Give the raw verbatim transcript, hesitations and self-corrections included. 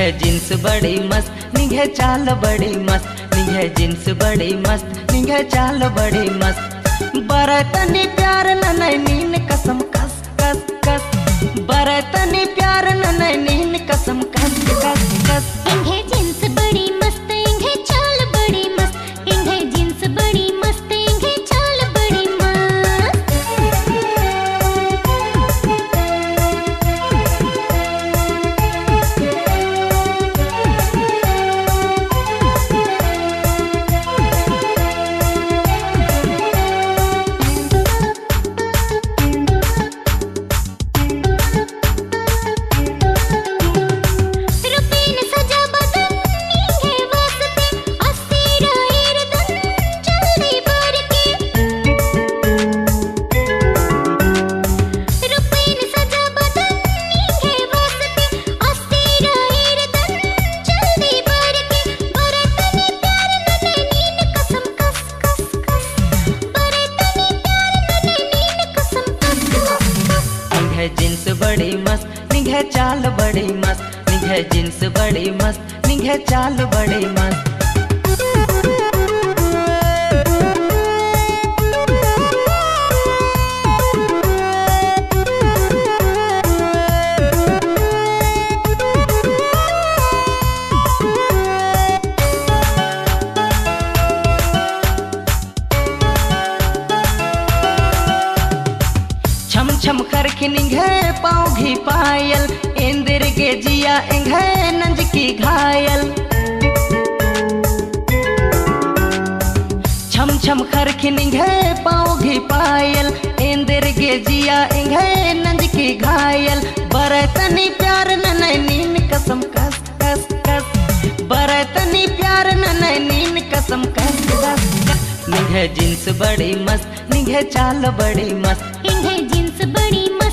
निघे jeans बड़ी मस्त निघे चाल बड़ी मस्त निघे जींस बड़ी मस्त निघे चाल बड़ी मस्त बरतनी प्यार ननै नीन कसम कस कस कस बरतनी प्यार ननै नीन कसम कस कस कस इंघे जींस बड़ी मस्त इंघे चाल बड़ी मस्त इंघे जींस बड़ी मस्त इंघे चाल बड़ी जींस बड़ी मस्त निघे चाल बड़ी मस्त निघे जींस बड़ी मस्त निघे चाल बड़ी मस्त छम छम करके निघे पाँव घी पायल इंदिर के जिया इंघे नंज की घायल छम छम करके निघे पाँव घी पायल इंदिर के जिया इंघे नंज की घायल बरतनी प्यार ननै नीन कसम कस कस कस बरतनी प्यार ननै नीन कसम कस कस कस निघे जींस बड़ी मस्त निघे चाल बड़ी मस्त इंघे जींस बड़ी